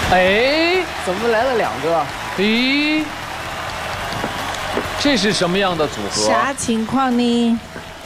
哎， 怎么来了2个？ 咦，这是什么样的组合？ 啥情况呢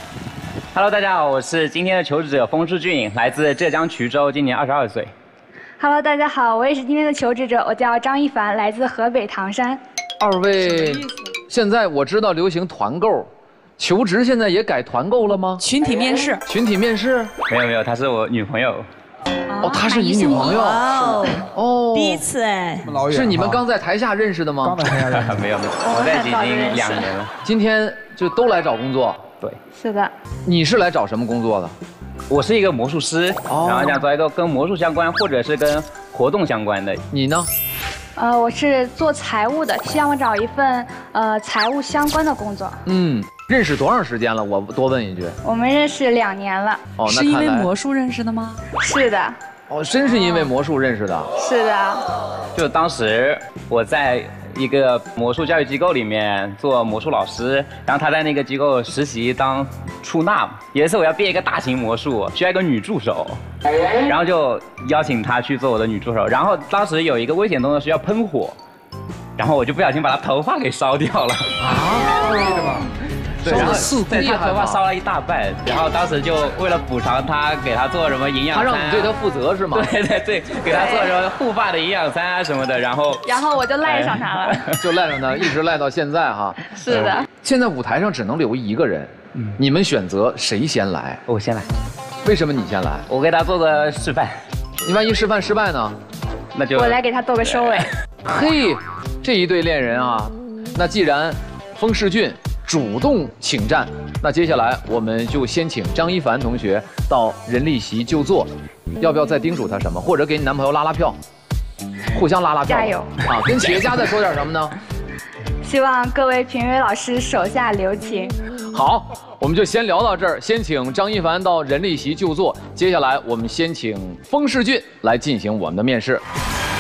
Hello， 大家好，我是今天的求职者风世俊，来自浙江衢州，今年22岁。 Hello， 大家好，我也是今天的求职者，我叫张一凡，来自河北唐山。 2位，现在我知道流行团购，求职现在也改团购了吗？ 群体面试。 群体面试？ 没有，她是我女朋友。 哦，她是你女朋友？哦， 第一次哎。 是你们刚在台下认识的吗？ 刚在台下认识。 没有，我在一起已经2年了。 今天就都来找工作？ 对。 是的。 你是来找什么工作的？ 我是一个魔术师，然后想找一个跟魔术相关或者是跟活动相关的。 你呢？ 我是做财务的，希望我找一份财务相关的工作。 认识多长时间了？我多问一句。 我们认识2年了。 哦， 是因为魔术认识的吗？ 是的。 哦，真是因为魔术认识的。 是的。 就当时我在一个魔术教育机构里面做魔术老师，然后他在那个机构实习当出纳。有一次我要变一个大型魔术，需要一个女助手，然后就邀请她去做我的女助手。然后当时有一个危险动作需要喷火，然后我就不小心把她头发给烧掉了。 啊？为什么？ 对，然后对她头发烧了1大半，然后当时就为了补偿她，给她做什么营养餐， 他让你对她负责是吗？ 对，给她做什么护发的营养餐啊什么的，然后我就赖上她了， 就赖上她，一直赖到现在哈。 是的。 现在舞台上只能留1个人，你们选择谁先来？ 我先来。 为什么你先来？ 我给她做个示范。 你万一示范失败呢？ 那就我来给她做个收尾。 嘿，这一对恋人啊，那既然风世俊主动请战，那接下来我们就先请张一凡同学到人力席就坐，要不要再叮嘱他什么，或者给你男朋友拉拉票，互相拉拉票。 加油啊！跟企业家再说点什么呢？ 希望各位评委老师手下留情。 好，我们就先聊到这儿，先请张一凡到人力席就坐，接下来我们先请风世俊来进行我们的面试。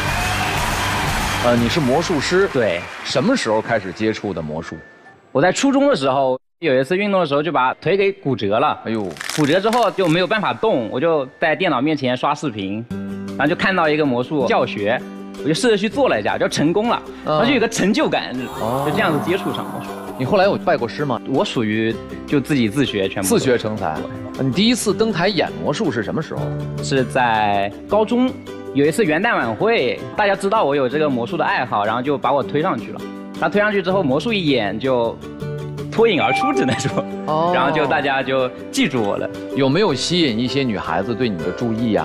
你是魔术师？ 对。 什么时候开始接触的魔术？ 我在初中的时候，有一次运动的时候就把腿给骨折了。哎呦，骨折之后就没有办法动，我就在电脑面前刷视频，然后就看到一个魔术教学，我就试着去做了一下，就成功了，然后就有个成就感，就这样子接触上魔术。 你后来有拜过师吗？ 我属于就自己自学，全部自学成才。你第一次登台演魔术是什么时候？ 是在高中，有一次元旦晚会，大家知道我有这个魔术的爱好，然后就把我推上去了。然后推上去之后，魔术一演就脱颖而出，只能说，然后就大家就记住我了。 有没有吸引一些女孩子对你的注意呀？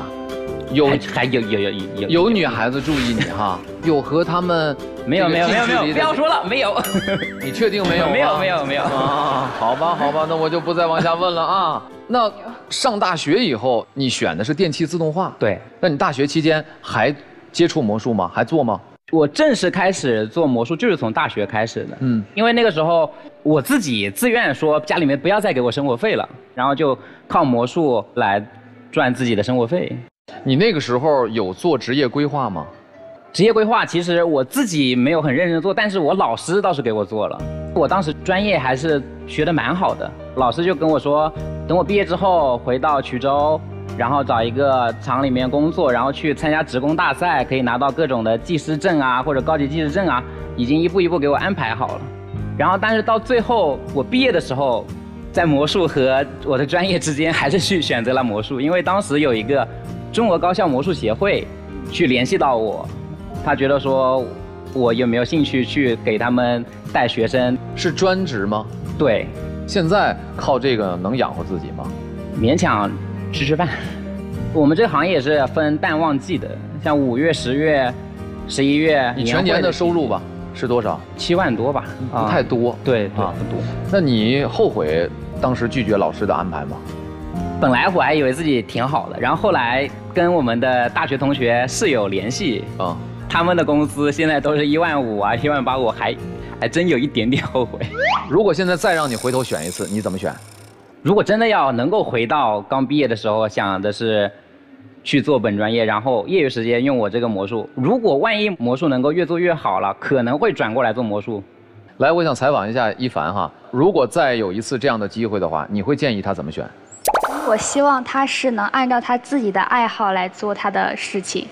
有女孩子注意你哈？有和他们没有，不要说了，没有。 你确定没有？ 没有啊，好吧，那我就不再往下问了啊。那上大学以后，你选的是电气自动化？ 对。 那你大学期间还接触魔术吗？还做吗？ 我正式开始做魔术就是从大学开始的，因为那个时候我自己自愿说家里面不要再给我生活费了，然后就靠魔术来赚自己的生活费。 你那个时候有做职业规划吗？ 职业规划其实我自己没有很认真做，但是我老师倒是给我做了。我当时专业还是学得蛮好的，老师就跟我说，等我毕业之后回到衢州，然后找一个厂里面工作，然后去参加职工大赛，可以拿到各种的技师证啊，或者高级技师证啊，已经一步一步给我安排好了。然后但是到最后我毕业的时候，在魔术和我的专业之间还是去选择了魔术，因为当时有一个中国高校魔术协会去联系到我，他觉得说我有没有兴趣去给他们带学生。 是专职吗？ 对。 现在靠这个能养活自己吗？ 勉强吃饭。我们这个行业也是分淡旺季的，像5月、10月、11月。 你全年的收入吧是多少 ？7万多吧， 不太多。 对啊，不多。 那你后悔当时拒绝老师的安排吗？ 本来我还以为自己挺好的，然后后来跟我们的大学同学室友联系，他们的工资现在都是1万5啊、1万8，我还真有一点点后悔。 如果现在再让你回头选一次，你怎么选？ 如果真的要能够回到刚毕业的时候，想的是去做本专业，然后业余时间用我这个魔术。如果万一魔术能够越做越好了，可能会转过来做魔术。 来，我想采访一下一凡哈，如果再有一次这样的机会的话，你会建议他怎么选？ 我希望他是能按照他自己的爱好来做他的事情。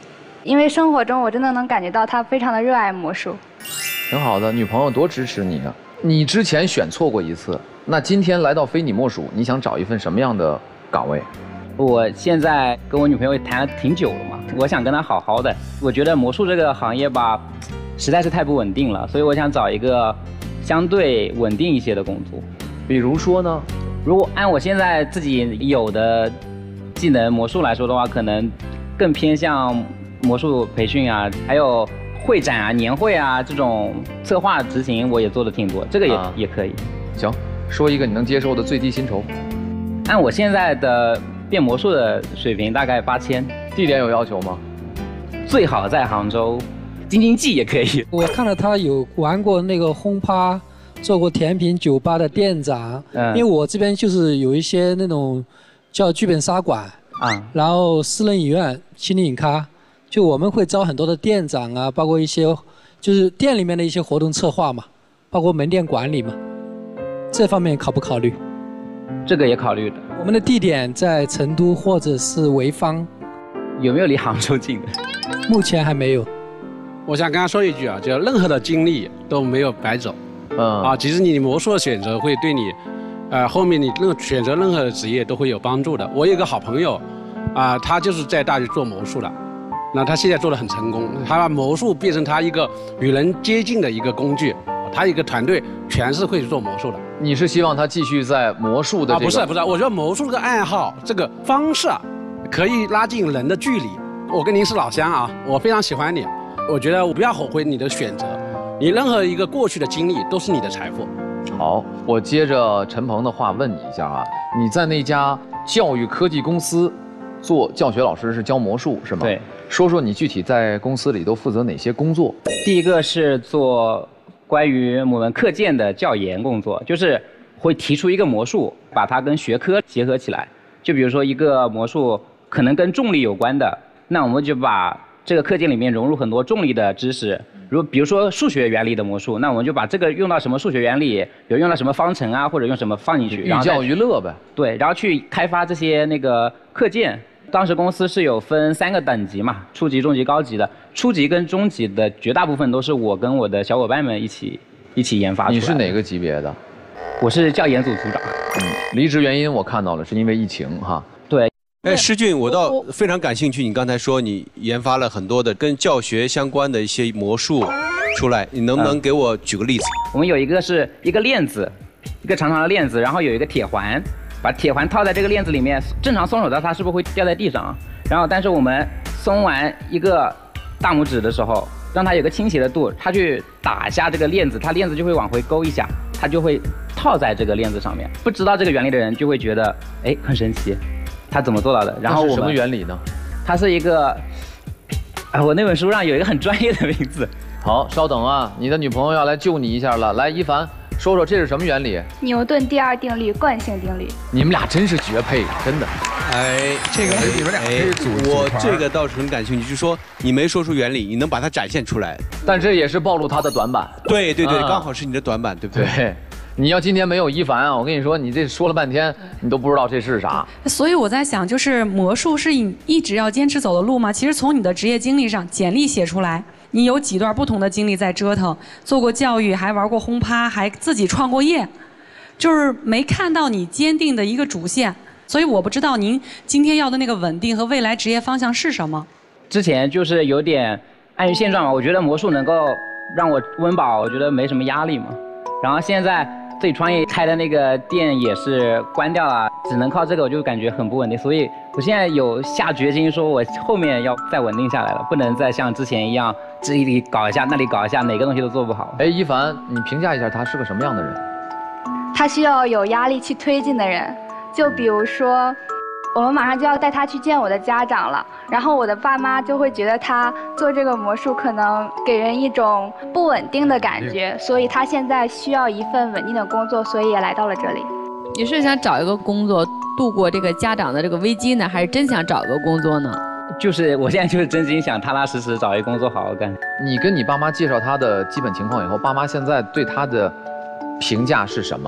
因为生活中我真的能感觉到他非常的热爱魔术。 挺好的，女朋友多支持你啊！你之前选错过一次，那今天来到非你莫属，你想找一份什么样的岗位？ 我现在跟我女朋友谈了挺久了嘛，我想跟她好好的。我觉得魔术这个行业吧，实在是太不稳定了，所以我想找一个相对稳定一些的工作。 比如说呢？ 如果按我现在自己有的技能魔术来说的话，可能更偏向魔术培训啊，还有会展啊、年会啊这种策划执行，我也做的挺多，这个也可以。 行，说一个你能接受的最低薪酬。 按我现在的变魔术的水平，大概8000。 地点有要求吗？ 最好在杭州，京津冀也可以。 我看到他有玩过那个轰趴，做过甜品酒吧的店长。因为我这边就是有一些那种叫剧本杀馆啊，然后私人影院、心灵影咖，就我们会招很多的店长啊，包括一些就是店里面的一些活动策划嘛，包括门店管理嘛，这方面考不考虑？ 这个也考虑的。 我们的地点在成都或者是潍坊。 有没有离杭州近的？ 目前还没有。 我想跟他说一句啊，就任何的经历都没有白走。其实你魔术的选择会对你，后面你选择任何的职业都会有帮助的。我有一个好朋友，他就是在大学做魔术的，那他现在做得很成功，他把魔术变成他一个与人接近的一个工具。他一个团队全是会做魔术的。 你是希望他继续在魔术的这个？ 不是，我觉得魔术这个爱好这个方式可以拉近人的距离。我跟您是老乡啊，我非常喜欢你，我觉得我不要后悔你的选择，你任何一个过去的经历都是你的财富。 好，我接着陈鹏的话问你一下啊，你在那家教育科技公司做教学老师，是教魔术是吗？ 对。 说说你具体在公司里都负责哪些工作？ 第一个是做关于我们课件的教研工作，就是会提出一个魔术，把它跟学科结合起来。就比如说一个魔术可能跟重力有关的，那我们就把这个课件里面融入很多重力的知识。比如说数学原理的魔术，那我们就把这个用到什么数学原理，比如用到什么方程啊，或者用什么放进去， 寓教于乐呗。 对，然后去开发这些那个课件。当时公司是有分3个等级嘛，初级、中级、高级的。初级跟中级的绝大部分都是我跟我的小伙伴们一起研发出来的。 你是哪个级别的？ 我是教研组组长。 离职原因我看到了，是因为疫情哈。 对。 施俊，我倒非常感兴趣，你刚才说你研发了很多的跟教学相关的一些魔术出来，你能不能给我举个例子？ 我们有一个是一个链子，一个长长的链子，然后有一个铁环。把铁环套在这个链子里面，正常松手的它是不是会掉在地上？然后，但是我们松完一个大拇指的时候，让它有个倾斜的度，它去打一下这个链子，它链子就会往回勾一下，它就会套在这个链子上面。不知道这个原理的人就会觉得，哎，很神奇，它怎么做到的？然后我们什么原理呢？ 它是一个，我那本书上有一个很专业的名字。 好，稍等啊，你的女朋友要来救你一下了。来，一凡。说说这是什么原理？ 牛顿第2定律，惯性定律。 你们俩真是绝配，真的。 这个你们俩可以我这个倒是很感兴趣，就是说你没说出原理，你能把它展现出来， 但这也是暴露他的短板。 对，刚好是你的短板，对不对？ 对，你要今天没有一凡啊，我跟你说，你这说了半天，你都不知道这是啥。 所以我在想，就是魔术是你一直要坚持走的路吗？其实从你的职业经历上，简历写出来。你有几段不同的经历在折腾，做过教育，还玩过轰趴，还自己创过业，就是没看到你坚定的一个主线，所以我不知道您今天要的那个稳定和未来职业方向是什么。 之前就是有点安于现状嘛，我觉得魔术能够让我温饱，我觉得没什么压力嘛。然后现在自己创业开的那个店也是关掉了，只能靠这个，我就感觉很不稳定，所以我现在有下决心说，我后面要再稳定下来了，不能再像之前一样。这里搞一下，那里搞一下，哪个东西都做不好。 哎，一凡，你评价一下他是个什么样的人？ 他需要有压力去推进的人，就比如说，我们马上就要带他去见我的家长了，然后我的爸妈就会觉得他做这个魔术可能给人一种不稳定的感觉，所以他现在需要一份稳定的工作，所以也来到了这里。 你是想找一个工作度过这个家长的这个危机呢，还是真想找一个工作呢？ 就是我现在就是真心想踏踏实实找一个工作好好干。 你跟你爸妈介绍他的基本情况以后，爸妈现在对他的评价是什么？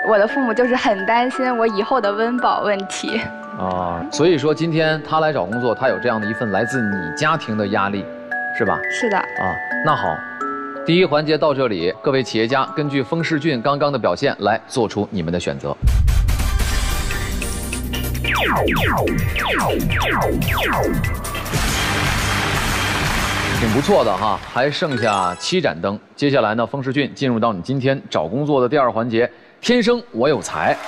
我的父母就是很担心我以后的温饱问题。 所以说今天他来找工作，他有这样的一份来自你家庭的压力，是吧？ 是的。 那好，第一环节到这里，各位企业家根据风世俊刚刚的表现来做出你们的选择。挺不错的哈，还剩下7盏灯。接下来呢，风世俊进入到你今天找工作的第2环节，天生我有才。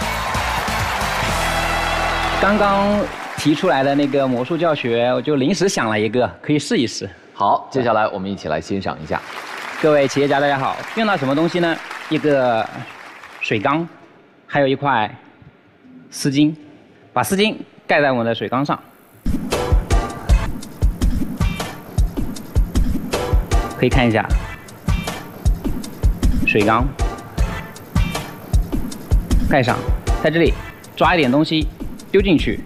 刚刚提出来的那个魔术教学，我就临时想了一个，可以试一试。 好，接下来我们一起来欣赏一下。 各位企业家大家好，用到什么东西呢？一个水缸，还有一块丝巾，把丝巾盖在我们的水缸上。可以看一下，水缸盖上，在这里抓一点东西丢进去，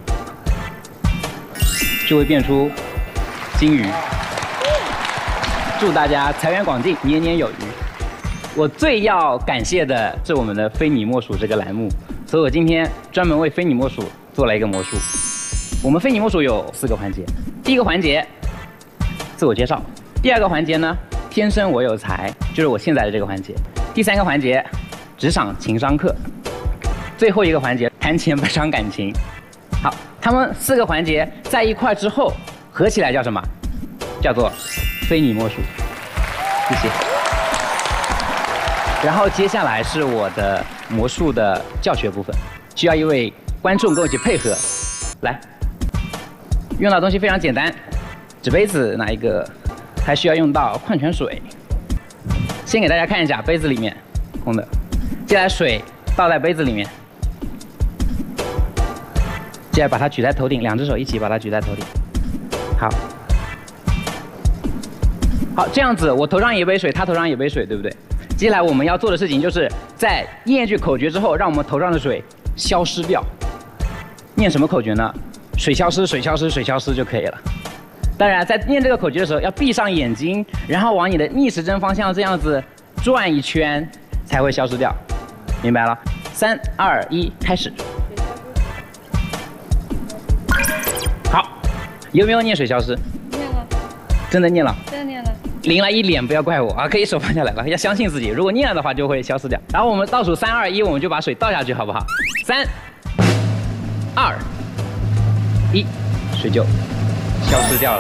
就会变出金鱼。祝大家财源广进，年年有余。我最要感谢的是我们的非你莫属这个栏目，所以我今天专门为非你莫属做了一个魔术。我们非你莫属有4个环节，第1个环节自我介绍。第2个环节呢，天生我有才，就是我现在的这个环节。第3个环节，职场情商课。最后一个环节，谈钱不伤感情。好，他们4个环节在一块之后，合起来叫什么？叫做非你莫属。谢谢。然后接下来是我的魔术的教学部分，需要一位观众跟我一起配合。来，用到的东西非常简单，纸杯子拿一个。还需要用到矿泉水。先给大家看一下杯子里面空的，接下来水倒在杯子里面，接下来把它举在头顶，2只手一起把它举在头顶。好，这样子我头上一杯水，他头上一杯水，对不对？接下来我们要做的事情就是在念一句口诀之后，让我们头上的水消失掉。念什么口诀呢？水消失，水消失，水消失就可以了。当然，在念这个口诀的时候，要闭上眼睛，然后往你的逆时针方向这样子转一圈，才会消失掉。明白了？3、2、1，开始。好，有没有念水消失？ 念了。 真的念了？ 真的念了。 淋了一脸，不要怪我啊！可以手放下来了，要相信自己。如果念了的话，就会消失掉。然后我们倒数3、2、1，我们就把水倒下去，好不好？3、2、1，水就消失掉了。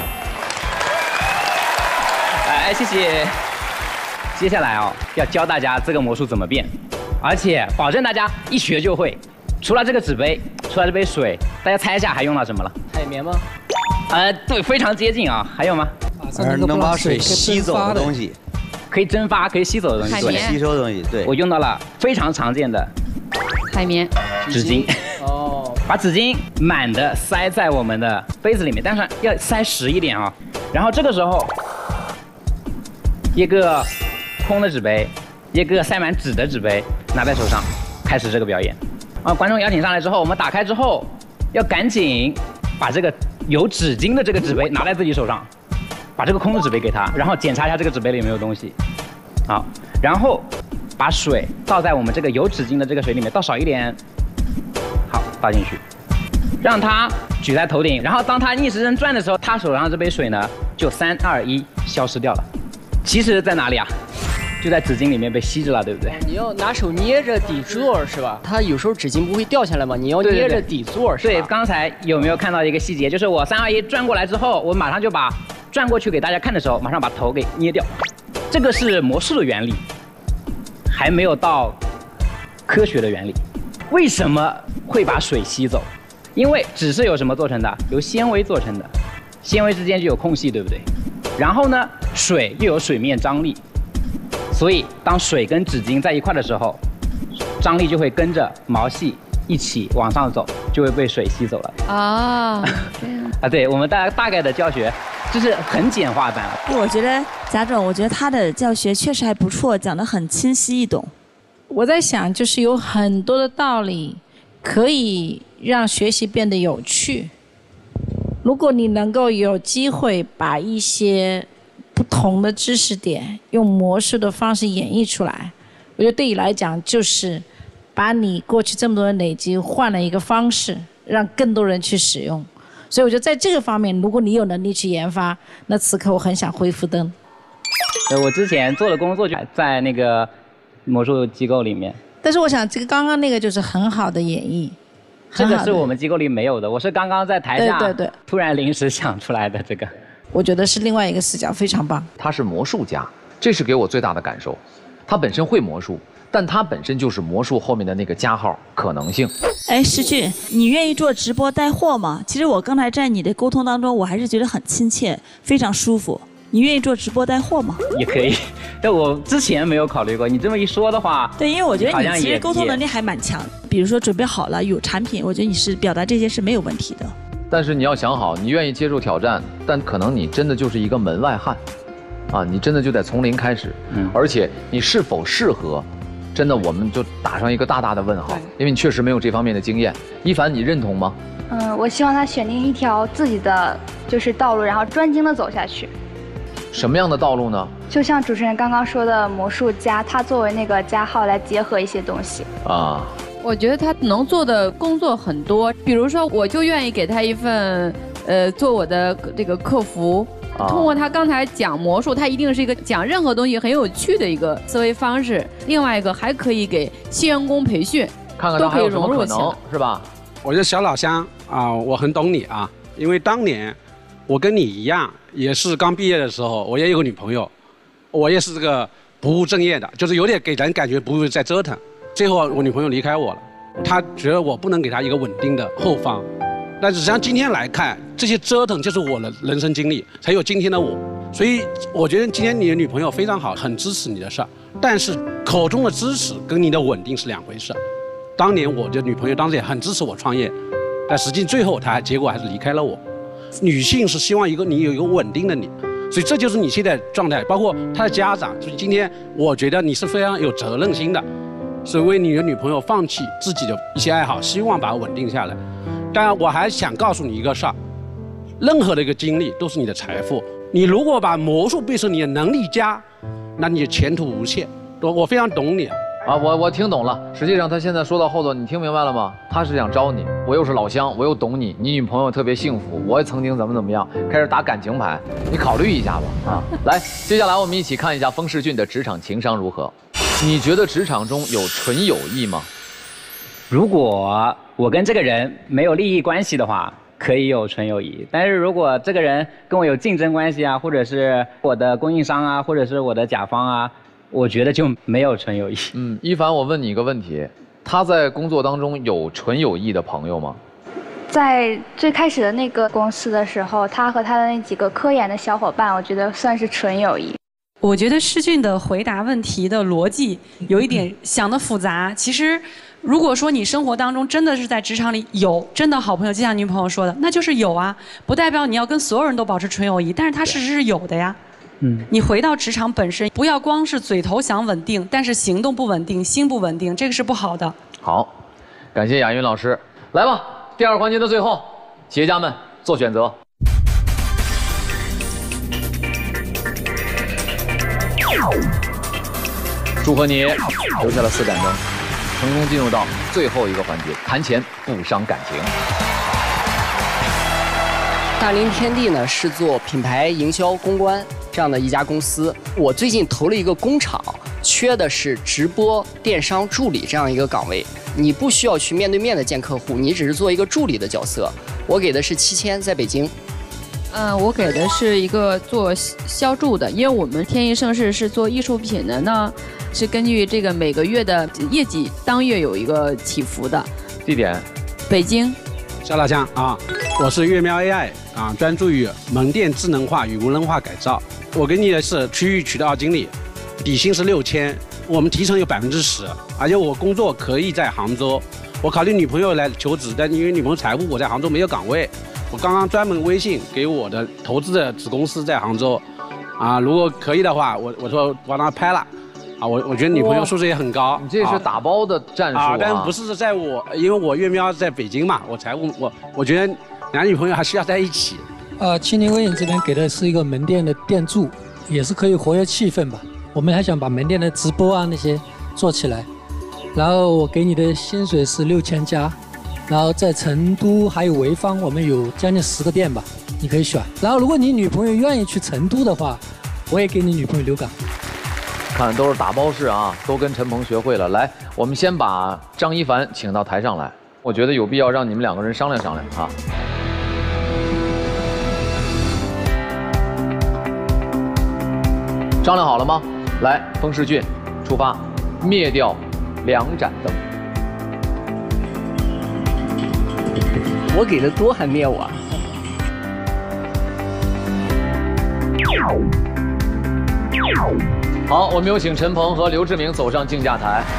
谢谢。接下来要教大家这个魔术怎么变，而且保证大家一学就会。除了这个纸杯，除了这杯水，大家猜一下还用到什么了？ 海绵吗？ 对，非常接近啊。还有吗？ 能把水吸走的东西， 可以蒸发、可以吸走的东西， 对， 吸收的东西。对， 我用到了非常常见的海绵、 纸巾。把纸巾满的塞在我们的杯子里面，但是要塞实一点啊。然后这个时候，一个空的纸杯，一个塞满纸的纸杯拿在手上，开始这个表演。观众邀请上来之后，我们打开之后，要赶紧把这个有纸巾的这个纸杯拿在自己手上，把这个空的纸杯给他，然后检查一下这个纸杯里有没有东西。好，然后把水倒在我们这个有纸巾的这个水里面，倒少一点。好，倒进去，让他举在头顶，然后当他逆时针转的时候，他手上这杯水呢就3、2、1消失掉了。其实在哪里啊？就在纸巾里面被吸着了，对不对？ 你要拿手捏着底座是吧？它有时候纸巾不会掉下来吗？你要捏着底座是吧？ 对，刚才有没有看到一个细节？就是我3、2、1转过来之后，我马上就把转过去给大家看的时候，马上把头给捏掉。这个是魔术的原理，还没有到科学的原理。为什么会把水吸走？因为纸是由什么做成的？由纤维做成的，纤维之间就有空隙，对不对？然后呢，水又有水面张力，所以当水跟纸巾在一块的时候，张力就会跟着毛细一起往上走，就会被水吸走了。对，我们大概的教学就是很简化版。 我觉得贾总，我觉得他的教学确实还不错，讲得很清晰易懂。 我在想，就是有很多的道理可以让学习变得有趣。如果你能够有机会把一些不同的知识点用魔术的方式演绎出来，我觉得对你来讲就是把你过去这么多的累积换了一个方式，让更多人去使用。所以我觉得在这个方面，如果你有能力去研发，那此刻我很想恢复灯。 我之前做的工作就在那个魔术机构里面。 但是我想，这个刚刚那个就是很好的演绎。 这个是我们机构里没有的，我是刚刚在台下对突然临时想出来的这个。 我觉得是另外一个视角，非常棒。 他是魔术家，这是给我最大的感受。他本身会魔术，但他本身就是魔术后面的那个加号可能性。 哎，石俊，你愿意做直播带货吗？其实我刚才在你的沟通当中，我还是觉得很亲切，非常舒服。你愿意做直播带货吗？ 也可以，但我之前没有考虑过。你这么一说的话， 对，因为我觉得你其实沟通能力还蛮强。比如说准备好了有产品，我觉得你是表达这些是没有问题的。 但是你要想好，你愿意接受挑战，但可能你真的就是一个门外汉，啊，你真的就得从零开始。而且你是否适合，真的我们就打上一个大大的问号，因为你确实没有这方面的经验。一凡，你认同吗？ 我希望他选定一条自己的就是道路，然后专精的走下去。 什么样的道路呢？ 就像主持人刚刚说的魔术家，他作为那个加号来结合一些东西啊。我觉得他能做的工作很多，比如说我就愿意给他一份做我的这个客服。通过他刚才讲魔术，他一定是一个讲任何东西很有趣的一个思维方式。另外一个还可以给新员工培训， 看看他还有什么可能，是吧？ 我觉得小老乡啊，我很懂你啊，因为当年我跟你一样，也是刚毕业的时候，我也有个女朋友，我也是这个不务正业的，就是有点给人感觉不务在折腾。最后我女朋友离开我了，她觉得我不能给她一个稳定的后方。但是实际上今天来看，这些折腾就是我的人生经历，才有今天的我。所以我觉得今天你的女朋友非常好，很支持你的事儿。但是口中的支持跟你的稳定是两回事。当年我的女朋友当时也很支持我创业，但实际最后结果还是离开了我。女性是希望你有一个稳定的你，所以这就是你现在状态，包括她的家长。所以今天我觉得你是非常有责任心的，是为你的女朋友放弃自己的一些爱好，希望把它稳定下来。当然，我还想告诉你一个事儿，任何的一个经历都是你的财富。你如果把魔术变成你的能力家，那你的前途无限。我非常懂你啊，我听懂了。实际上他现在说到后头，你听明白了吗？他是想招你，我又是老乡，我又懂你，你女朋友特别幸福，我也曾经怎么样，开始打感情牌，你考虑一下吧啊！来，接下来我们一起看一下风世俊的职场情商如何。你觉得职场中有纯友谊吗？ 如果我跟这个人没有利益关系的话，可以有纯友谊。但是如果这个人跟我有竞争关系啊，或者是我的供应商啊，或者是我的甲方啊，我觉得就没有纯友谊。 一凡，我问你一个问题，他在工作当中有纯友谊的朋友吗？ 在最开始的那个公司的时候，他和他的那几个科研的小伙伴，我觉得算是纯友谊。 我觉得世俊的回答问题的逻辑有一点想得复杂。其实，如果说你生活当中真的是在职场里有真的好朋友，就像女朋友说的，那就是有啊，不代表你要跟所有人都保持纯友谊，但是它事实是有的呀。你回到职场本身，不要光是嘴头想稳定，但是行动不稳定，心不稳定，这个是不好的。 好，感谢雅云老师。来吧，第二环节的最后，企业家们做选择。祝贺你留下了4盏灯，成功进入到最后一个环节，谈钱不伤感情。 大林天地呢是做品牌营销公关这样的一家公司。我最近投了一个工厂，缺的是直播电商助理这样一个岗位。你不需要去面对面的见客户，你只是做一个助理的角色。我给的是7000，在北京。 我给的是一个做销售的，因为我们天一盛世是做艺术品的呢，是根据这个每个月的业绩当月有一个起伏的。 地点？ 北京。 小老乡啊，我是月喵 AI 啊，专注于门店智能化与无人化改造。我给你的是区域渠道经理，底薪是6000，我们提成有10%，而且我工作可以在杭州。我考虑女朋友来求职，但因为女朋友财务，我在杭州没有岗位。我刚刚专门微信给我的投资的子公司在杭州，啊，如果可以的话，我说帮他拍了，啊，我觉得女朋友素质也很高。 你这是打包的战术啊！ 但不是在我，因为我月喵在北京嘛，我财务我觉得男女朋友还需要在一起。 青年微影这边给的是一个门店的店助，也是可以活跃气氛吧。我们还想把门店的直播啊那些做起来。 然后我给你的薪水是6000加，然后在成都还有潍坊，我们有将近10个店吧，你可以选。然后如果你女朋友愿意去成都的话，我也给你女朋友留岗。 看都是打包式啊，都跟陈鹏学会了。来，我们先把张一凡请到台上来，我觉得有必要让你们2个人商量商量啊。商量好了吗？来，风世俊，出发，灭掉2盏灯。 我给的多还灭我？ 好，我们有请陈鹏和刘志明走上竞价台。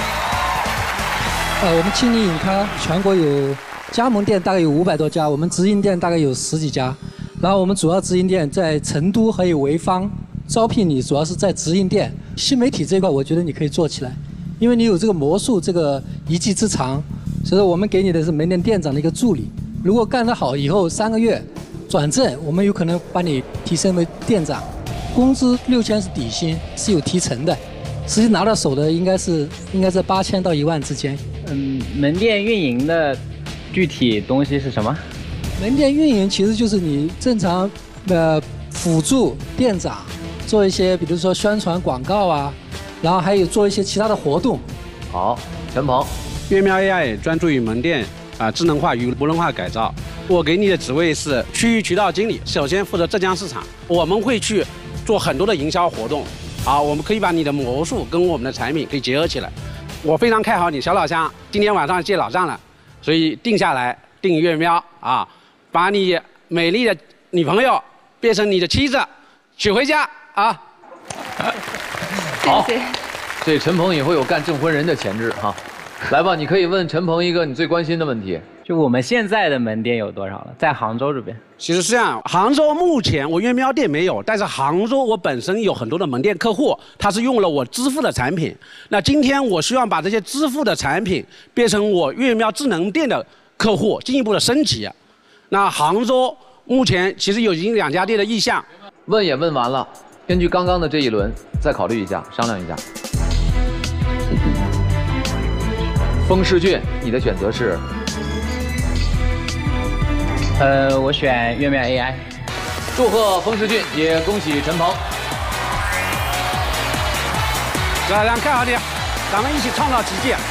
我们青柠饮咖全国有加盟店大概有500多家，我们直营店大概有10几家，然后我们主要直营店在成都还有潍坊。招聘你主要是在直营店，新媒体这一块，我觉得你可以做起来，因为你有这个魔术这个一技之长，所以说我们给你的是门店店长的一个助理。如果干得好，以后3个月转正，我们有可能把你提升为店长。工资6000是底薪，是有提成的，实际拿到手的应该是8000到1万之间。 门店运营的具体东西是什么？ 门店运营其实就是你正常辅助店长。做一些，比如说宣传广告啊，然后还有做一些其他的活动。 好，陈鹏， 粤喵 AI 专注于门店智能化与无人化改造。我给你的职位是区域渠道经理，首先负责浙江市场，我们会去做很多的营销活动。我们可以把你的魔术跟我们的产品可以结合起来。我非常看好你，小老乡，今天晚上借老账了，所以定下来定粤喵啊，把你美丽的女朋友变成你的妻子，娶回家。 好，这陈鹏以后有干证婚人的潜质哈。来吧，你可以问陈鹏一个你最关心的问题， 就我们现在的门店有多少了？在杭州这边， 其实是这样，杭州目前我粤喵店没有，但是杭州我本身有很多的门店客户，他是用了我支付的产品。那今天我希望把这些支付的产品变成我粤喵智能店的客户，进一步的升级。那杭州目前其实已经2家店的意向。 问也问完了。根据刚刚的这一轮，再考虑一下，商量一下。风世俊，你的选择是？ 我选粤喵 AI。 祝贺风世俊，也恭喜陈鹏。 小亮看好你，咱们一起创造奇迹啊！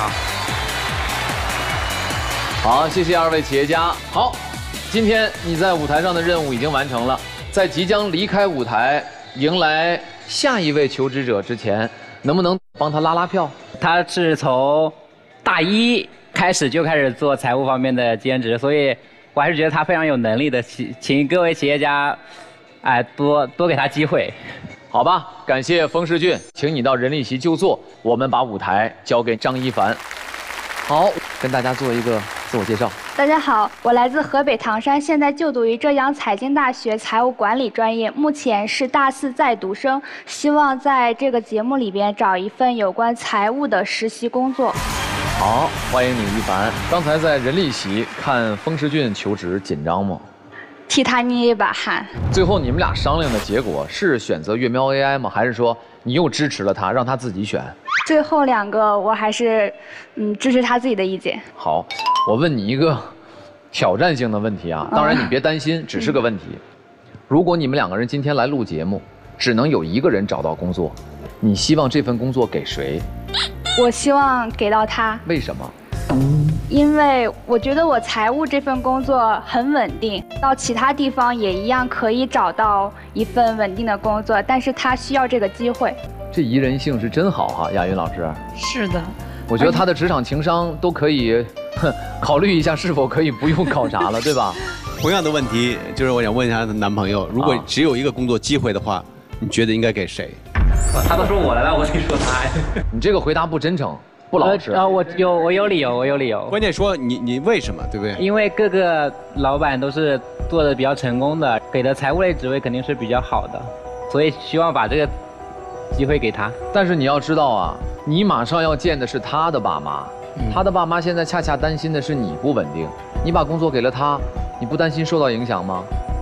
好，谢谢2位企业家。好，今天你在舞台上的任务已经完成了，在即将离开舞台。迎来下一位求职者之前，能不能帮他拉拉票？ 他是从大1开始就开始做财务方面的兼职，所以我还是觉得他非常有能力的。请各位企业家，多给他机会。 好吧，感谢风世俊，请你到人力席就坐，我们把舞台交给张一凡。好，跟大家做一个自我介绍。 大家好，我来自河北唐山，现在就读于浙江财经大学财务管理专业，目前是大4在读生，希望在这个节目里边找一份有关财务的实习工作。 好，欢迎你一凡。刚才在人力席看风世俊求职，紧张吗？ 替他捏一把汗。 最后你们俩商量的结果是选择粤喵 AI 吗？还是说你又支持了他，让他自己选？ 最后2个我还是支持他自己的意见。 好，我问你一个挑战性的问题啊，当然你别担心，只是个问题。如果你们2个人今天来录节目，只能有1个人找到工作，你希望这份工作给谁？ 我希望给到他。 为什么？ 因为我觉得我财务这份工作很稳定，到其他地方也一样可以找到一份稳定的工作，但是他需要这个机会。 这宜人性是真好哈，亚云老师。 是的。 我觉得他的职场情商都可以考虑一下，是否可以不用考察了，对吧？ 同样的问题，就是我想问一下她的男朋友，如果只有一个工作机会的话，你觉得应该给谁？ 他都说我了，我得说他。 你这个回答不真诚。不老实我有理由。 关键说你为什么，对不对？ 因为各个老板都是做的比较成功的，给的财务类职位肯定是比较好的，所以希望把这个机会给他。 但是你要知道啊，你马上要见的是他的爸妈，他的爸妈现在恰恰担心的是你不稳定，你把工作给了他，你不担心受到影响吗？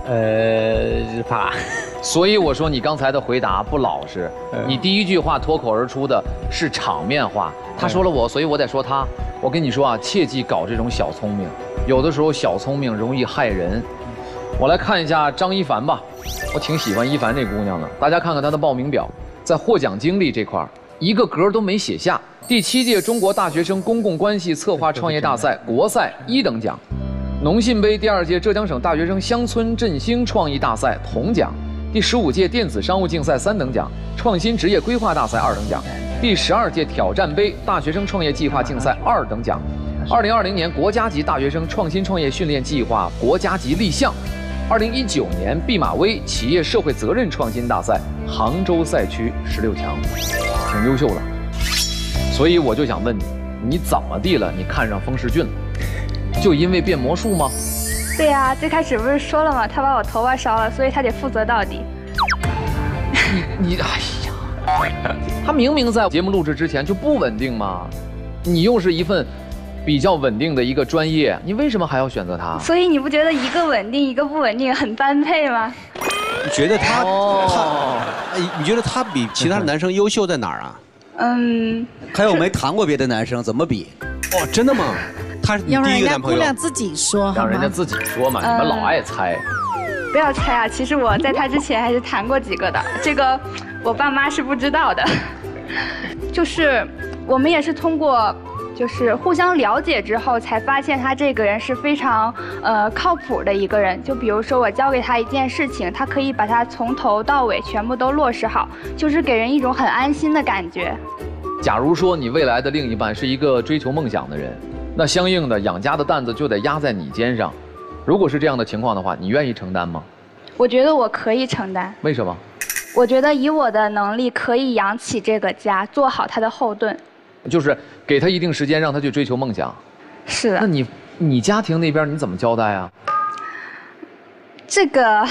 怕。 所以我说你刚才的回答不老实，你第一句话脱口而出的是场面话。他说了我，所以我得说他。我跟你说啊，切记搞这种小聪明，有的时候小聪明容易害人。我来看一下张一凡吧，我挺喜欢一凡这姑娘的。大家看看她的报名表，在获奖经历这块一个格都没写下。第7届中国大学生公共关系策划创业大赛国赛1等奖，农信杯第2届浙江省大学生乡村振兴创意大赛铜奖，第15届电子商务竞赛3等奖，创新职业规划大赛2等奖，第12届挑战杯大学生创业计划竞赛2等奖，2020年国家级大学生创新创业训练计划国家级立项，2019年毕马威企业社会责任创新大赛杭州赛区16强，挺优秀的。所以我就想问你，你怎么地了？你看上风世俊了？就因为变魔术吗？ 对呀，最开始不是说了吗？他把我头发烧了，所以他得负责到底。 你哎呀，他明明在节目录制之前就不稳定嘛，你又是一份比较稳定的一个专业，你为什么还要选择他？ 所以你不觉得一个稳定一个不稳定很般配吗？ 你觉得你觉得他比其他的男生优秀在哪儿啊？ 还有没谈过别的男生，怎么比？ 哦，真的吗？他是你第一个男朋友？ 让人家姑娘自己说， 让人家自己说嘛，你们老爱猜。 不要猜啊！其实我在他之前还是谈过几个的，这个我爸妈是不知道的。就是我们也是通过就是互相了解之后，才发现他这个人是非常靠谱的一个人。就比如说我交给他一件事情，他可以把它从头到尾全部都落实好，就是给人一种很安心的感觉。 假如说你未来的另一半是一个追求梦想的人，那相应的养家的担子就得压在你肩上。如果是这样的情况的话，你愿意承担吗？ 我觉得我可以承担。 为什么？ 我觉得以我的能力可以养起这个家，做好他的后盾。 就是给他一定时间，让他去追求梦想。 是的。 那你家庭那边你怎么交代啊？ 这个，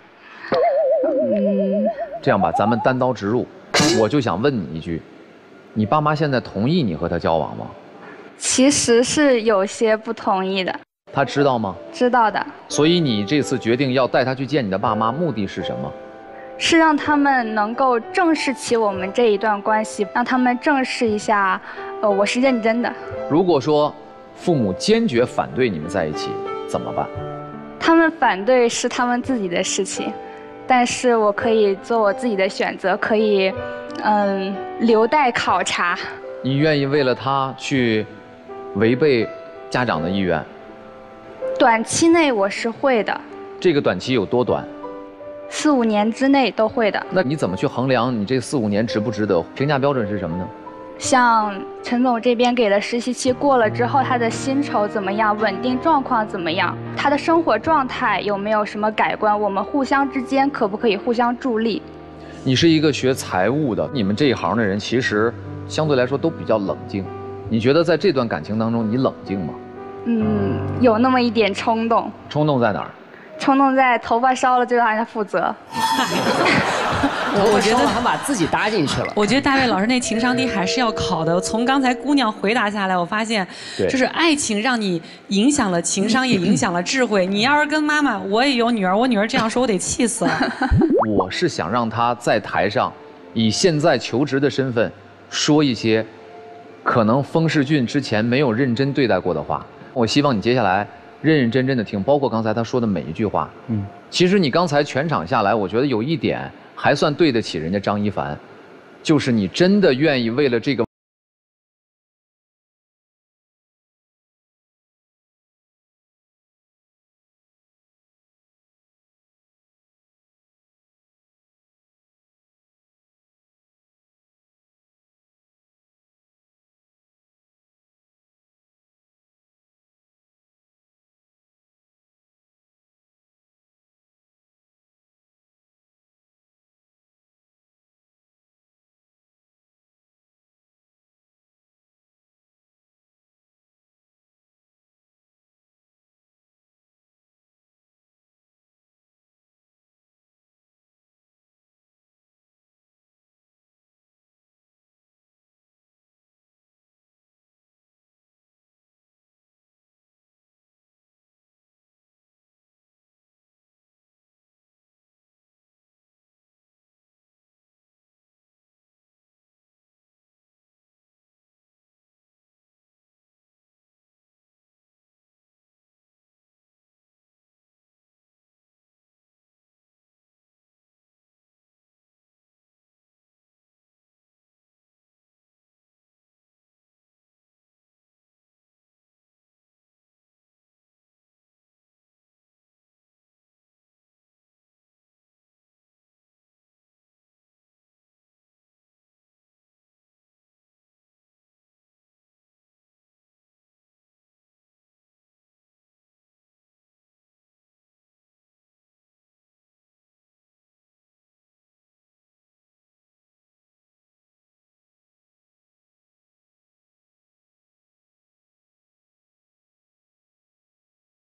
这样吧，咱们单刀直入，我就想问你一句，你爸妈现在同意你和他交往吗？ 其实是有些不同意的。 他知道吗？ 知道的。 所以你这次决定要带他去见你的爸妈，目的是什么？ 是让他们能够正视起我们这一段关系，让他们正视一下，我是认真的。 如果说父母坚决反对你们在一起，怎么办？ 他们反对是他们自己的事情，但是我可以做我自己的选择，可以，留待考察。 你愿意为了他去违背家长的意愿？ 短期内我是会的。 这个短期有多短 ？4、5年之内都会的。 那你怎么去衡量你这4、5年值不值得？评价标准是什么呢？ 像陈总这边给的实习期过了之后，他的薪酬怎么样？稳定状况怎么样？他的生活状态有没有什么改观？我们互相之间可不可以互相助力？ 你是一个学财务的，你们这一行的人其实相对来说都比较冷静。你觉得在这段感情当中，你冷静吗？ 有那么一点冲动。 冲动在哪儿？ 冲动在头发烧了就让他负责。 我觉得他把自己搭进去了。 我觉得大卫老师那情商低还是要考的。从刚才姑娘回答下来，我发现，就是爱情让你影响了情商，也影响了智慧。你要是跟妈妈，我也有女儿，我女儿这样说，我得气死了。 我是想让他在台上，以现在求职的身份，说一些可能风世俊之前没有认真对待过的话。我希望你接下来认认真真的听，包括刚才他说的每一句话。其实你刚才全场下来，我觉得有一点还算对得起人家张一凡，就是你真的愿意为了这个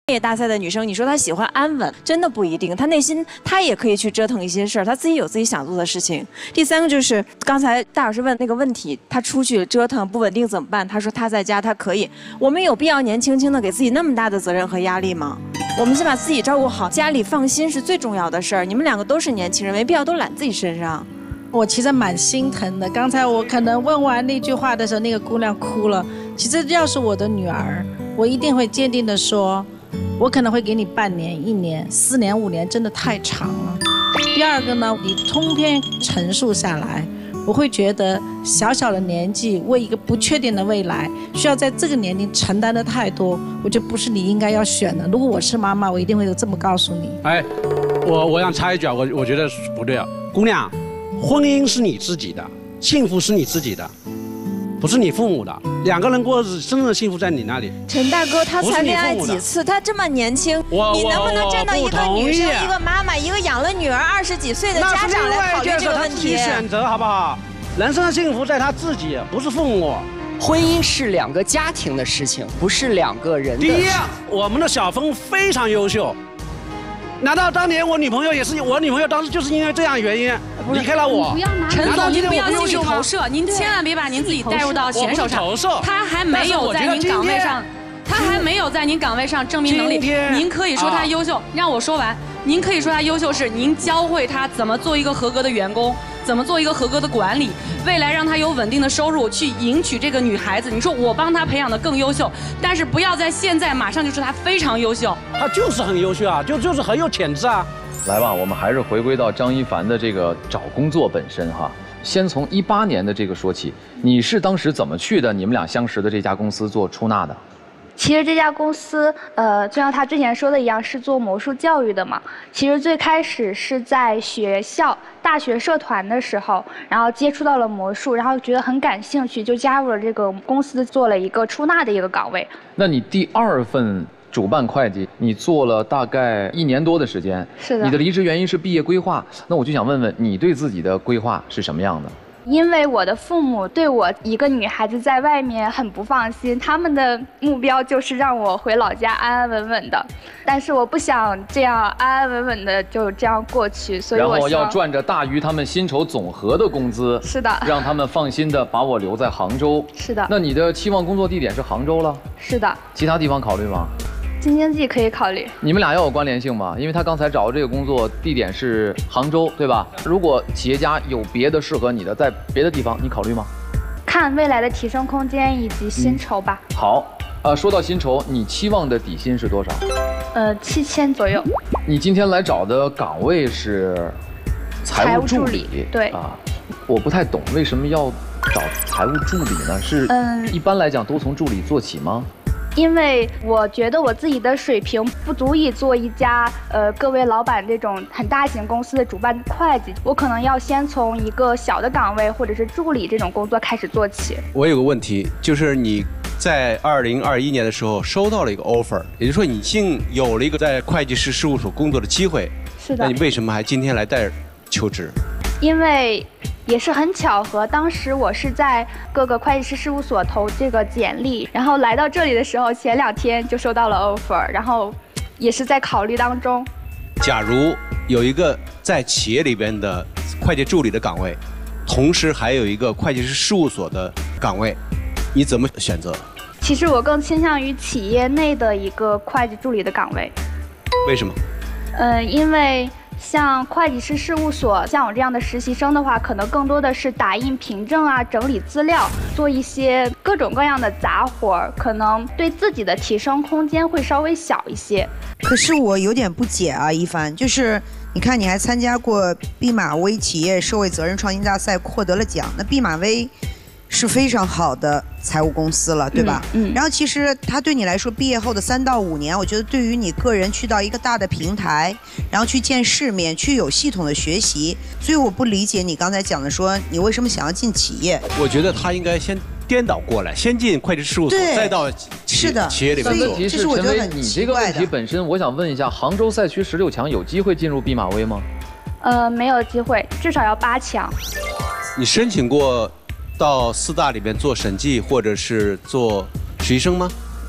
业大赛的女生，你说她喜欢安稳，真的不一定。她内心她也可以去折腾一些事儿，她自己有自己想做的事情。第三个就是刚才大老师问那个问题，她出去折腾不稳定怎么办？她说她在家她可以。我们有必要年轻轻的给自己那么大的责任和压力吗？我们先把自己照顾好，家里放心是最重要的事儿。你们两个都是年轻人，没必要都揽自己身上。 我其实蛮心疼的。刚才我可能问完那句话的时候，那个姑娘哭了。其实要是我的女儿，我一定会坚定的说。我可能会给你半年、1年、4年、5年，真的太长了。第二个呢，你通篇陈述下来，我会觉得小小的年纪为一个不确定的未来，需要在这个年龄承担的太多，我觉得不是你应该要选的。如果我是妈妈，我一定会这么告诉你。 哎，我想插一句啊，我觉得不对啊，姑娘，婚姻是你自己的，幸福是你自己的。不是你父母的，2个人过日子，真正的幸福在你那里。 陈大哥，他才恋爱几次？他这么年轻，你能不能站到一个女生、一个妈妈、一个养了女儿20几岁的家长来考虑这个问题？ 他自己选择好不好？人生的幸福在他自己，不是父母。 婚姻是2个家庭的事情，不是2个人的。 第一，我们的小峰非常优秀。难道当年我女朋友也是？我女朋友当时就是因为这样原因离开了我。 陈总，您不要进行投射，您千万别把您自己带入到选手上。他还没有在您岗位上，他还没有在您岗位上证明能力。您可以说他优秀，让我说完。您可以说他优秀是您教会他怎么做一个合格的员工，怎么做一个合格的管理，未来让他有稳定的收入，去迎娶这个女孩子。你说我帮他培养的更优秀，但是不要在现在马上就说他非常优秀。 他就是很优秀啊，就是很有潜质啊。 来吧，我们还是回归到张一凡的这个找工作本身哈。先从18年的这个说起，你是当时怎么去的？你们俩相识的这家公司做出纳的？ 其实这家公司，就像他之前说的一样，是做魔术教育的嘛。其实最开始是在学校大学社团的时候，然后接触到了魔术，然后觉得很感兴趣，就加入了这个公司，做了一个出纳的一个岗位。 那你第2份主办会计，你做了大概1年多的时间。 是的。 你的离职原因是毕业规划，那我就想问问你对自己的规划是什么样的？ 因为我的父母对我一个女孩子在外面很不放心，他们的目标就是让我回老家安安稳稳的，但是我不想这样安安稳稳的就这样过去，所以我然后要赚着大于他们薪酬总和的工资， 是的， 让他们放心的把我留在杭州。 是的。 那你的期望工作地点是杭州了？ 是的。 其他地方考虑吗？ 京津冀可以考虑。 你们俩要有关联性吗？因为他刚才找的这个工作地点是杭州，对吧？如果企业家有别的适合你的，在别的地方，你考虑吗？ 看未来的提升空间以及薪酬吧。 好，说到薪酬，你期望的底薪是多少 ？7000左右。 你今天来找的岗位是财务助理， 对啊，我不太懂为什么要找财务助理呢？是一般来讲都从助理做起吗？ 因为我觉得我自己的水平不足以做一家各位老板这种很大型公司的主办会计，我可能要先从一个小的岗位或者是助理这种工作开始做起。 我有个问题，就是你在2021年的时候收到了一个 offer， 也就是说你已经有了一个在会计师事务所工作的机会。 是的。 那你为什么还今天来带求职？ 因为也是很巧合，当时我是在各个会计师事务所投这个简历，然后来到这里的时候，前2天就收到了 offer， 然后也是在考虑当中。 假如有一个在企业里边的会计助理的岗位，同时还有一个会计师事务所的岗位，你怎么选择？ 其实我更倾向于企业内的一个会计助理的岗位。 为什么？ 因为像会计师事务所，像我这样的实习生的话，可能更多的是打印凭证啊、整理资料，做一些各种各样的杂活儿，可能对自己的提升空间会稍微小一些。 可是我有点不解啊，一凡，就是你看你还参加过毕马威企业社会责任创新大赛，获得了奖，那毕马威是非常好的财务公司了，对吧？然后其实它对你来说，毕业后的3到5年，我觉得对于你个人去到一个大的平台，然后去见世面，去有系统的学习，所以我不理解你刚才讲的说你为什么想要进企业。 我觉得他应该先颠倒过来，先进会计事务所，再到企业里面做。 问题是陈薇，你这个问题本身，我想问一下，杭州赛区16强有机会进入毕马威吗？ 没有机会，至少要8强。 你申请过到4大里边做审计或者是做实习生吗？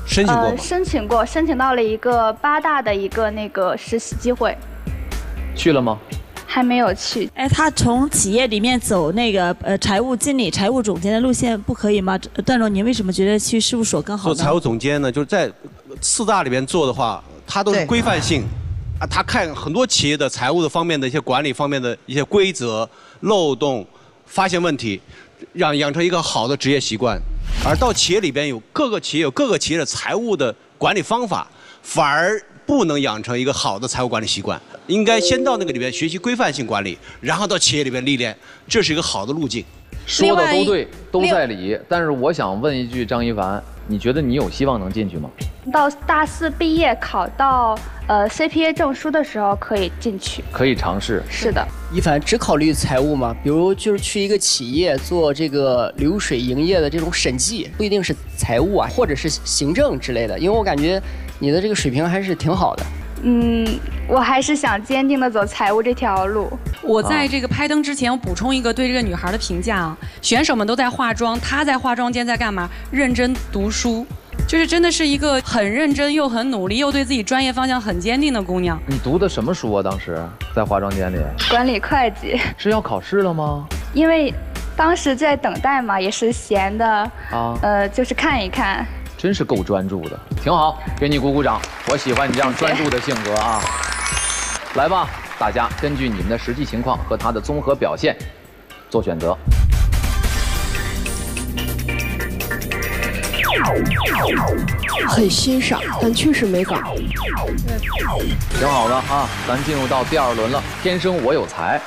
申请过吗？ 申请到了一个8大的一个那个实习机会。 去了吗？ 还没有去。 哎，他从企业里面走那个财务经理、财务总监的路线不可以吗？段总，您为什么觉得去事务所更好呢？ 做财务总监呢，就是在4大里边做的话，它都是规范性。他看很多企业的财务的方面的一些管理方面的一些规则、漏洞，发现问题，养成一个好的职业习惯。而到企业里边各个企业的财务的管理方法，反而不能养成一个好的财务管理习惯。应该先到那个里边学习规范性管理，然后到企业里边历练，这是一个好的路径。 说的都对，都在理。但是我想问一句，张一凡，你觉得你有希望能进去吗？ 到大4毕业考到CPA 证书的时候可以进去， 可以尝试。 是的。 一凡只考虑财务吗？比如就是去一个企业做这个流水营业的这种审计，不一定是财务啊，或者是行政之类的。因为我感觉你的这个水平还是挺好的。 我还是想坚定的走财务这条路。 我在这个拍灯之前，我补充一个对这个女孩的评价啊，选手们都在化妆，她在化妆间在干嘛？认真读书，就是真的是一个很认真又很努力，又对自己专业方向很坚定的姑娘。 你读的什么书啊？当时在化妆间里？ 管理会计。 是要考试了吗？ 因为当时在等待嘛，也是闲的啊，就是看一看。 真是够专注的，挺好，给你鼓鼓掌。我喜欢你这样专注的性格啊！来吧，大家根据你们的实际情况和他的综合表现做选择。 很欣赏，但确实没搞。 挺好的啊，咱进入到第2轮了。天生我有才，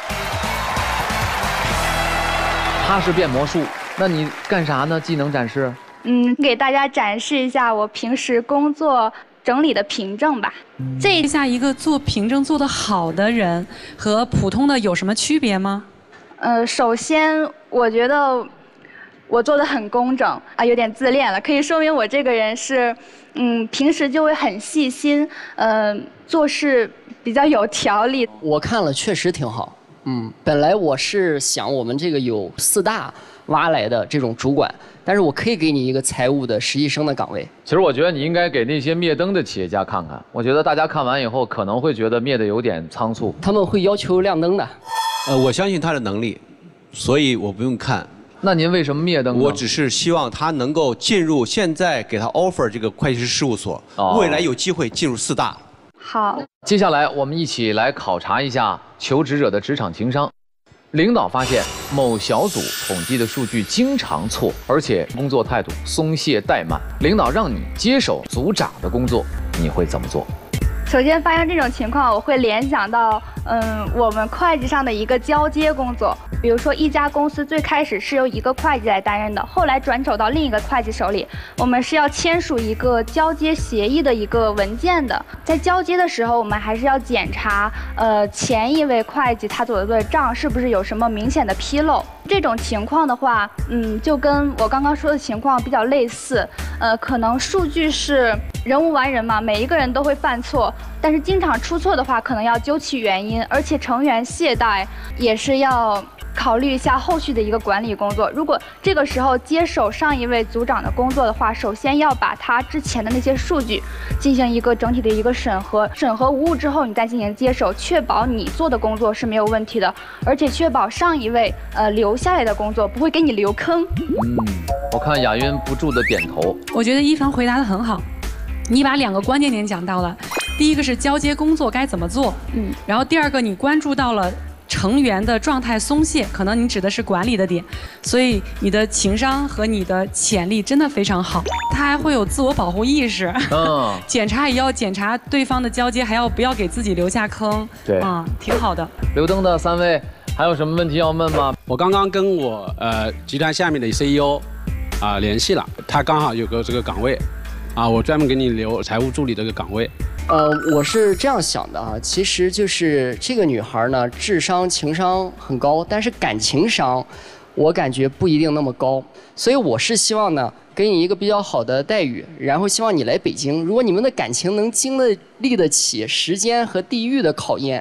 他是变魔术，那你干啥呢？技能展示？ 给大家展示一下我平时工作整理的凭证吧。 这下一个做凭证做得好的人和普通的有什么区别吗？ 首先我觉得我做的很工整啊，有点自恋了，可以说明我这个人是平时就会很细心，做事比较有条理。 我看了确实挺好。本来我是想我们这个有4大挖来的这种主管，但是我可以给你一个财务的实习生的岗位。 其实我觉得你应该给那些灭灯的企业家看看，我觉得大家看完以后可能会觉得灭得有点仓促， 他们会要求亮灯的。 我相信他的能力，所以我不用看。 那您为什么灭灯呢？ 我只是希望他能够进入现在给他 offer 这个会计师事务所，未来有机会进入4大。 好， 接下来我们一起来考察一下求职者的职场情商。领导发现某小组统计的数据经常错，而且工作态度松懈怠慢，领导让你接手组长的工作，你会怎么做？ 首先发生这种情况，我会联想到，我们会计上的一个交接工作。比如说，一家公司最开始是由一个会计来担任的，后来转手到另一个会计手里，我们是要签署一个交接协议的一个文件的。在交接的时候，我们还是要检查，前一位会计他做的账是不是有什么明显的纰漏。这种情况的话，就跟我刚刚说的情况比较类似。可能数据是人无完人嘛，每一个人都会犯错，但是经常出错的话，可能要究其原因，而且成员懈怠也是要考虑一下后续的一个管理工作。如果这个时候接手上一位组长的工作的话，首先要把他之前的那些数据进行一个整体的一个审核，审核无误之后，你再进行接手，确保你做的工作是没有问题的，而且确保上一位留下来的工作不会给你留坑。 我看雅云不住的点头。 我觉得一凡回答得很好，你把2个关键点讲到了。第一个是交接工作该怎么做，然后第2个你关注到了成员的状态松懈，可能你指的是管理的点，所以你的情商和你的潜力真的非常好。他还会有自我保护意识，检查也要检查对方的交接，还要不要给自己留下坑， 对， 挺好的。 留灯的3位还有什么问题要问吗？ 我刚刚跟我集团下面的 CEO 联系了，他刚好有个这个岗位，我专门给你留财务助理这个岗位。 我是这样想的啊，其实就是这个女孩呢，智商、情商很高，但是感情商，我感觉不一定那么高。所以我是希望呢，给你一个比较好的待遇，然后希望你来北京。如果你们的感情能经历得起时间和地域的考验，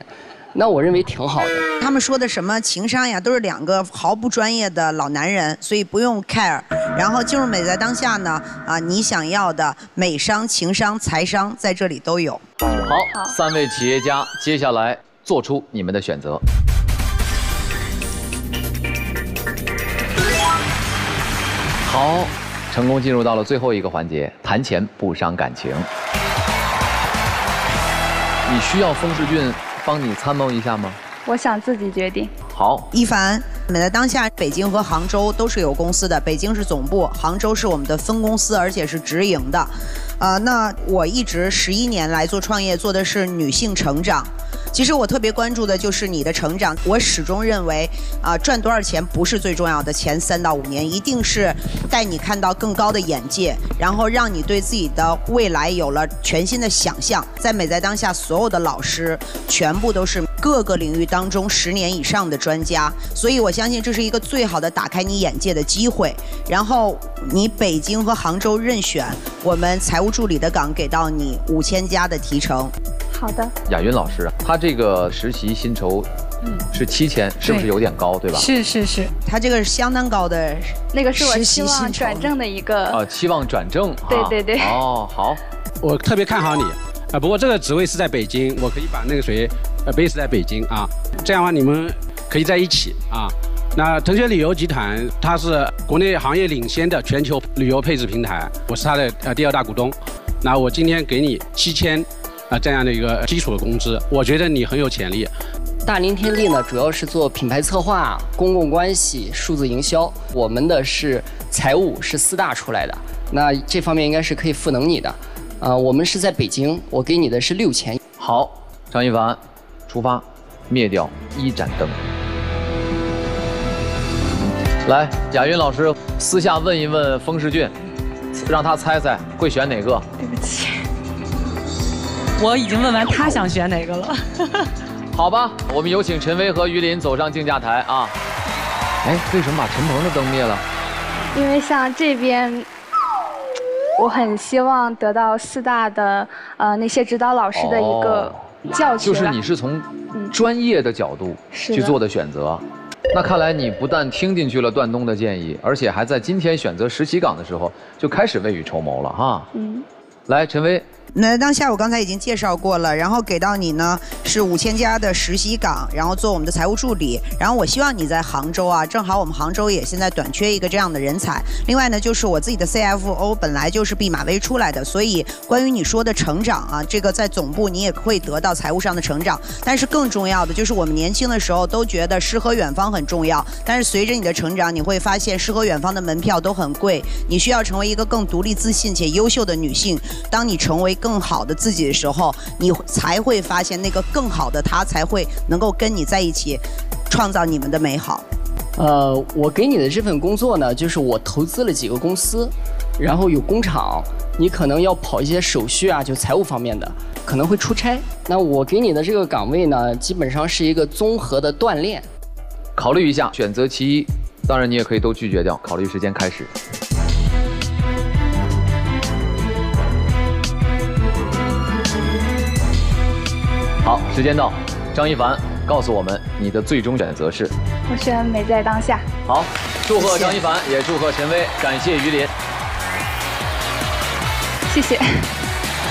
那我认为挺好的。 他们说的什么情商呀，都是2个毫不专业的老男人，所以不用 care。然后进入美在当下呢，你想要的美商、情商、财商在这里都有。 好，3位企业家，接下来做出你们的选择。好，成功进入到了最后一个环节，谈钱不伤感情。你需要风世俊帮你参谋一下吗？ 我想自己决定。 好， 一凡，美在当下，北京和杭州都是有公司的，北京是总部，杭州是我们的分公司，而且是直营的。那我一直11年来做创业，做的是女性成长。其实我特别关注的就是你的成长。我始终认为，赚多少钱不是最重要的，前3到5年一定是带你看到更高的眼界，然后让你对自己的未来有了全新的想象。在美在当下，所有的老师全部都是各个领域当中10年以上的专家，所以我相信这是一个最好的打开你眼界的机会。然后你北京和杭州任选，我们财务助理的岗给到你5000加的提成。 好的。 雅云老师，他这个实习薪酬是7000，是不是有点高，对吧？ 是， 他这个是相当高的。 那个是我期望转正的一个。 期望转正。 对。 哦，好。 我特别看好你。不过这个职位是在北京，我可以把那个谁base在北京啊，这样的话你们可以在一起啊。那腾讯旅游集团它是国内行业领先的全球旅游配置平台，我是它的第2大股东。那我今天给你7000这样的一个基础的工资，我觉得你很有潜力。 大林天地呢，主要是做品牌策划、公共关系、数字营销，我们的是财务，是4大出来的，那这方面应该是可以赋能你的。我们是在北京，我给你的是6000。 好，张一凡，出发，灭掉1盏灯。来，雅云老师私下问一问风世俊，让他猜猜会选哪个。 对不起，我已经问完他想选哪个了。 好吧，我们有请陈薇和于林走上竞价台啊。哎，为什么把陈鹏的灯灭了？ 因为像这边，我很希望得到4大的那些指导老师的一个教学。 就是你是从专业的角度去做的选择。那看来你不但听进去了段东的建议，而且还在今天选择实习岗的时候就开始未雨绸缪了哈。来，陈薇。 那当下我刚才已经介绍过了，然后给到你呢是5000加的实习岗，然后做我们的财务助理。然后我希望你在杭州啊，正好我们杭州也现在短缺一个这样的人才。另外呢，就是我自己的 CFO 本来就是毕马威出来的，所以关于你说的成长啊，这个在总部你也会得到财务上的成长。但是更重要的就是我们年轻的时候都觉得诗和远方很重要，但是随着你的成长，你会发现诗和远方的门票都很贵，你需要成为一个更独立自信且优秀的女性。当你成为更好的自己的时候，你才会发现那个更好的他才会能够跟你在一起，创造你们的美好。 我给你的这份工作呢，就是我投资了几个公司，然后有工厂，你可能要跑一些手续啊，就财务方面的，可能会出差。那我给你的这个岗位呢，基本上是一个综合的锻炼。 考虑一下，选择其一，当然你也可以都拒绝掉。考虑时间开始。好，时间到，张一凡，告诉我们你的最终选择是？ 我选美在当下。 好，祝贺张一凡，也祝贺陈薇，感谢于林。 谢谢。